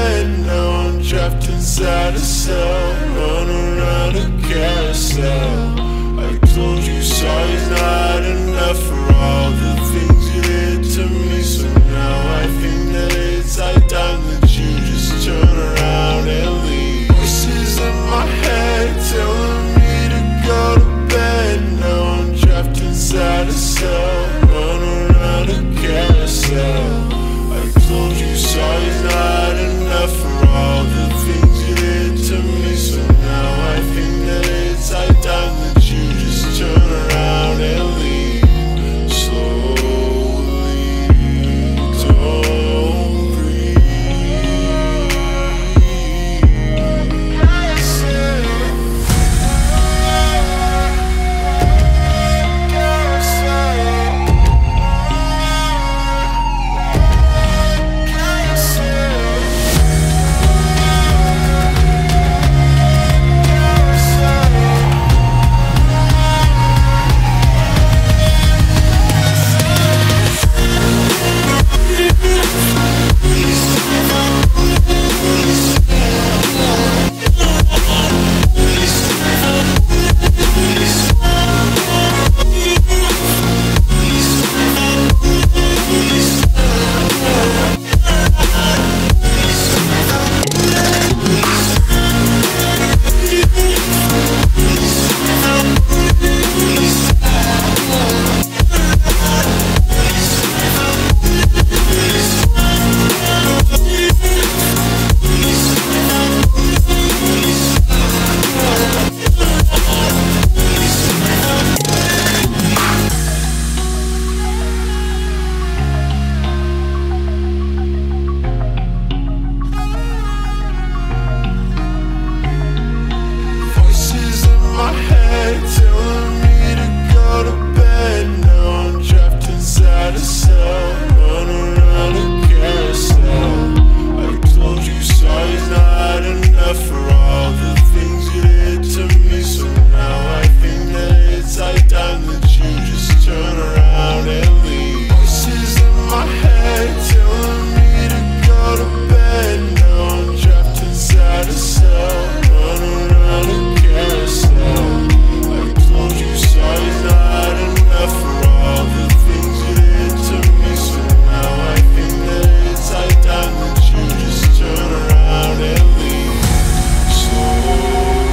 bed. Now I'm trapped inside a cell, run around a carousel. I told you sorry's not enough for all the things you did to me. So now I think that it's high time that you just turn around and leave. Voices in my head telling me to go to bed. Now I'm trapped inside a cell, run around a carousel. I told you sorry's not enough for all the things you did to me. So now I think that it's high time that you just turn around and leave. Slowly, don't breathe. Telling me to go to bed. Now I'm trapped inside a cell, run around a carousel. I told you sorry's not enough for all the things you did to me. So now I think that it's high time that you just turn around and leave. Voices in my head telling me to go to bed. Now I'm trapped inside a cell, run around a carousel. Sorry's not enough for all the things you did to me. So now I think that it's high time that you just turn around and leave. Slowly,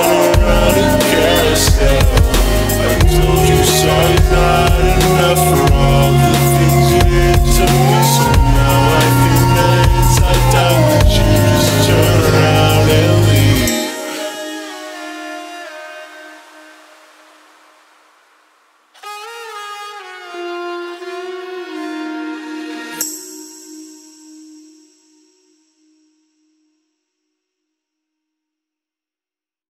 run around a carousel. I told you sorry's not enough for